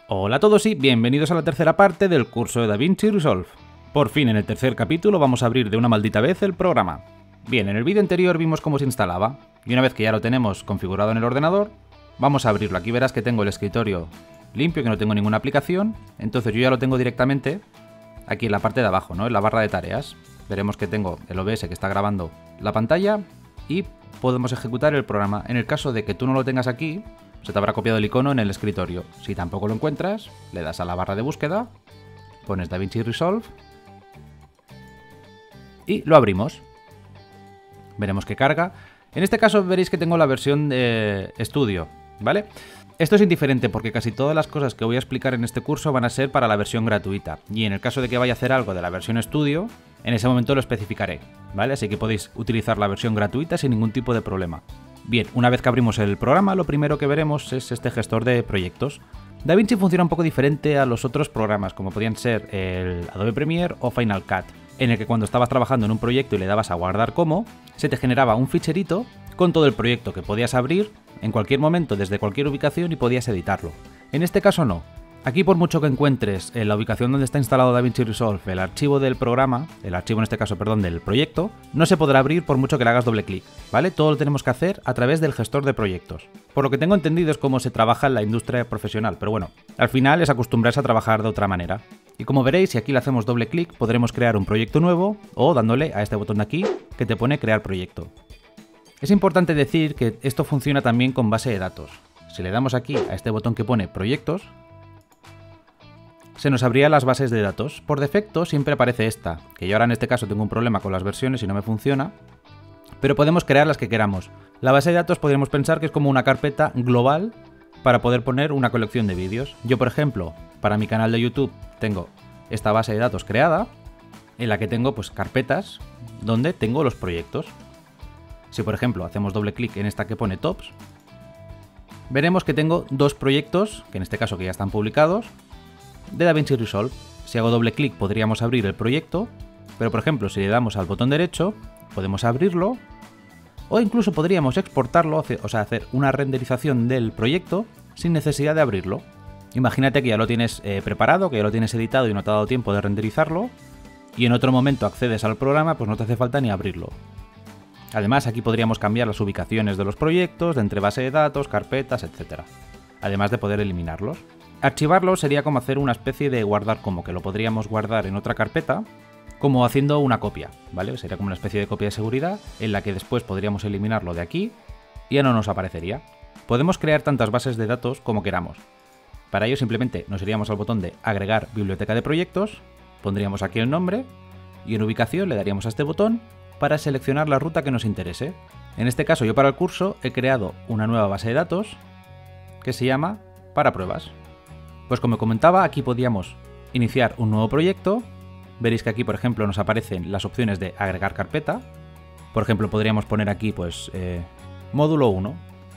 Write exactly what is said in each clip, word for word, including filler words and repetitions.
Hola a todos y bienvenidos a la tercera parte del curso de DaVinci Resolve. Por fin, en el tercer capítulo vamos a abrir de una maldita vez el programa. Bien, en el vídeo anterior vimos cómo se instalaba, y una vez que ya lo tenemos configurado en el ordenador, vamos a abrirlo. Aquí verás que tengo el escritorio limpio, que no tengo ninguna aplicación, entonces yo ya lo tengo directamente aquí en la parte de abajo, ¿no? En la barra de tareas. Veremos que tengo el O B S que está grabando la pantalla y podemos ejecutar el programa. En el caso de que tú no lo tengas aquí, se te habrá copiado el icono en el escritorio. Si tampoco lo encuentras, le das a la barra de búsqueda, pones DaVinci Resolve y lo abrimos. Veremos que carga. En este caso veréis que tengo la versión de estudio, ¿vale? Esto es indiferente porque casi todas las cosas que voy a explicar en este curso van a ser para la versión gratuita. Y en el caso de que vaya a hacer algo de la versión estudio, en ese momento lo especificaré, ¿vale? Así que podéis utilizar la versión gratuita sin ningún tipo de problema. Bien, una vez que abrimos el programa, lo primero que veremos es este gestor de proyectos. DaVinci funciona un poco diferente a los otros programas, como podían ser el Adobe Premiere o Final Cut, en el que cuando estabas trabajando en un proyecto y le dabas a guardar como, se te generaba un ficherito con todo el proyecto que podías abrir en cualquier momento desde cualquier ubicación y podías editarlo. En este caso no. Aquí, por mucho que encuentres en la ubicación donde está instalado DaVinci Resolve el archivo del programa, el archivo en este caso, perdón, del proyecto, no se podrá abrir por mucho que le hagas doble clic, ¿vale? Todo lo tenemos que hacer a través del gestor de proyectos. Por lo que tengo entendido es cómo se trabaja en la industria profesional, pero bueno, al final es acostumbrarse a trabajar de otra manera. Y como veréis, si aquí le hacemos doble clic, podremos crear un proyecto nuevo o dándole a este botón de aquí que te pone crear proyecto. Es importante decir que esto funciona también con base de datos. Si le damos aquí a este botón que pone proyectos, se nos abrían las bases de datos. Por defecto siempre aparece esta, que yo ahora en este caso tengo un problema con las versiones y no me funciona, pero podemos crear las que queramos. La base de datos podríamos pensar que es como una carpeta global para poder poner una colección de vídeos. Yo, por ejemplo, para mi canal de YouTube tengo esta base de datos creada, en la que tengo pues carpetas donde tengo los proyectos. Si por ejemplo hacemos doble clic en esta que pone Tops, veremos que tengo dos proyectos, que en este caso que ya están publicados, de DaVinci Resolve. Si hago doble clic podríamos abrir el proyecto, pero por ejemplo si le damos al botón derecho podemos abrirlo o incluso podríamos exportarlo, o sea hacer una renderización del proyecto sin necesidad de abrirlo. Imagínate que ya lo tienes eh, preparado, que ya lo tienes editado y no te ha dado tiempo de renderizarlo y en otro momento accedes al programa, pues no te hace falta ni abrirlo. Además aquí podríamos cambiar las ubicaciones de los proyectos, de entre base de datos, carpetas, etcétera. Además de poder eliminarlos. Archivarlo sería como hacer una especie de guardar como, que lo podríamos guardar en otra carpeta, como haciendo una copia, ¿vale? Sería como una especie de copia de seguridad en la que después podríamos eliminarlo de aquí y ya no nos aparecería. Podemos crear tantas bases de datos como queramos. Para ello simplemente nos iríamos al botón de agregar biblioteca de proyectos, pondríamos aquí el nombre y en ubicación le daríamos a este botón para seleccionar la ruta que nos interese. En este caso yo para el curso he creado una nueva base de datos que se llama para pruebas. Pues como comentaba, aquí podíamos iniciar un nuevo proyecto. Veréis que aquí, por ejemplo, nos aparecen las opciones de agregar carpeta. Por ejemplo, podríamos poner aquí, pues, eh, módulo uno.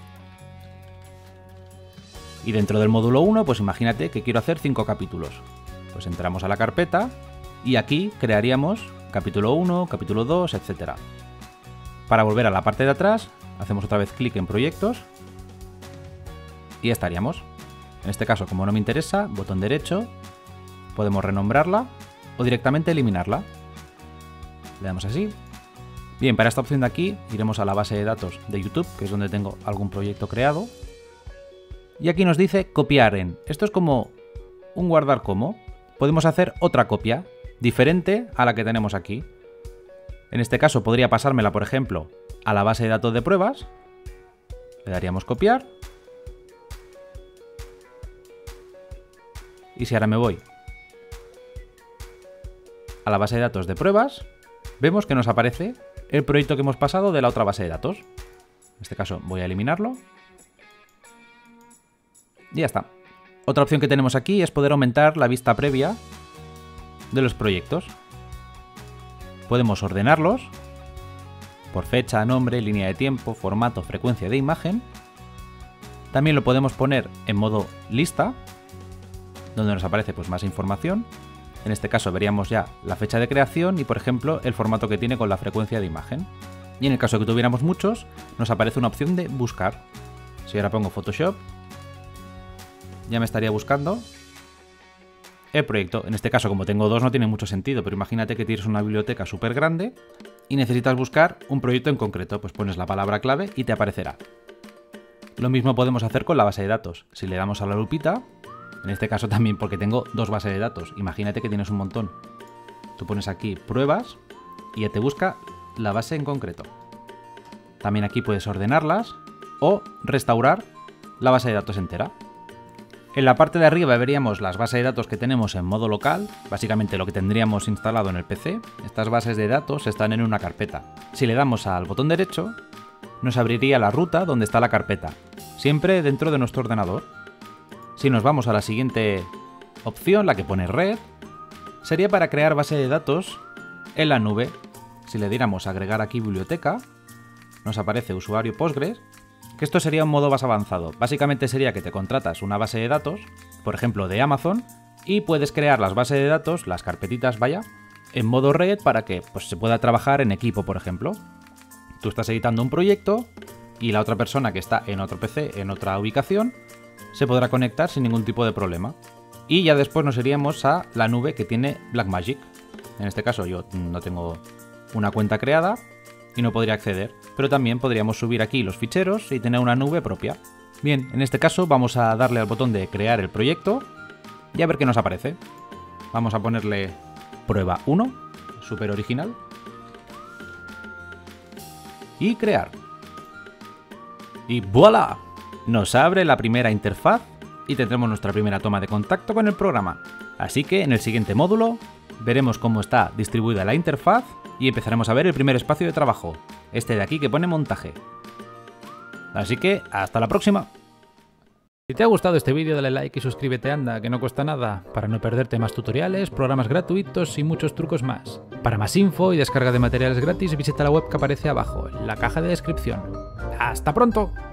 Y dentro del módulo uno, pues imagínate que quiero hacer cinco capítulos. Pues entramos a la carpeta y aquí crearíamos capítulo uno, capítulo dos, etcétera. Para volver a la parte de atrás, hacemos otra vez clic en proyectos y ya estaríamos. En este caso, como no me interesa, botón derecho, podemos renombrarla o directamente eliminarla. Le damos así. Bien, para esta opción de aquí iremos a la base de datos de YouTube, que es donde tengo algún proyecto creado. Y aquí nos dice copiar en. Esto es como un guardar como. Podemos hacer otra copia, diferente a la que tenemos aquí. En este caso podría pasármela, por ejemplo, a la base de datos de pruebas. Le daríamos copiar. Y si ahora me voy a la base de datos de pruebas, vemos que nos aparece el proyecto que hemos pasado de la otra base de datos. En este caso voy a eliminarlo. Y ya está. Otra opción que tenemos aquí es poder aumentar la vista previa de los proyectos. Podemos ordenarlos por fecha, nombre, línea de tiempo, formato, frecuencia de imagen. También lo podemos poner en modo lista, donde nos aparece pues más información. En este caso veríamos ya la fecha de creación y por ejemplo el formato que tiene con la frecuencia de imagen. Y en el caso de que tuviéramos muchos, nos aparece una opción de buscar. Si ahora pongo Photoshop, ya me estaría buscando el proyecto. En este caso, como tengo dos, no tiene mucho sentido, pero imagínate que tienes una biblioteca súper grande y necesitas buscar un proyecto en concreto, pues pones la palabra clave y te aparecerá. Lo mismo podemos hacer con la base de datos. Si le damos a la lupita, en este caso también porque tengo dos bases de datos, imagínate que tienes un montón. Tú pones aquí pruebas y ya te busca la base en concreto. También aquí puedes ordenarlas o restaurar la base de datos entera. En la parte de arriba veríamos las bases de datos que tenemos en modo local, básicamente lo que tendríamos instalado en el P C. Estas bases de datos están en una carpeta. Si le damos al botón derecho, nos abriría la ruta donde está la carpeta, siempre dentro de nuestro ordenador. Si nos vamos a la siguiente opción, la que pone red, sería para crear base de datos en la nube. Si le diéramos a agregar aquí biblioteca, nos aparece usuario Postgres, que esto sería un modo más avanzado. Básicamente sería que te contratas una base de datos, por ejemplo de Amazon, y puedes crear las bases de datos, las carpetitas, vaya, en modo red para que pues, se pueda trabajar en equipo, por ejemplo. Tú estás editando un proyecto y la otra persona que está en otro P C, en otra ubicación, se podrá conectar sin ningún tipo de problema. Y ya después nos iríamos a la nube que tiene Blackmagic. En este caso yo no tengo una cuenta creada y no podría acceder, pero también podríamos subir aquí los ficheros y tener una nube propia. Bien, en este caso vamos a darle al botón de crear el proyecto y a ver qué nos aparece. Vamos a ponerle prueba uno, súper original. Y crear. Y ¡voilá! Nos abre la primera interfaz y tendremos nuestra primera toma de contacto con el programa. Así que en el siguiente módulo veremos cómo está distribuida la interfaz y empezaremos a ver el primer espacio de trabajo, este de aquí que pone montaje. Así que hasta la próxima. Si te ha gustado este vídeo dale like y suscríbete, anda, que no cuesta nada, para no perderte más tutoriales, programas gratuitos y muchos trucos más. Para más info y descarga de materiales gratis visita la web que aparece abajo, en la caja de descripción. ¡Hasta pronto!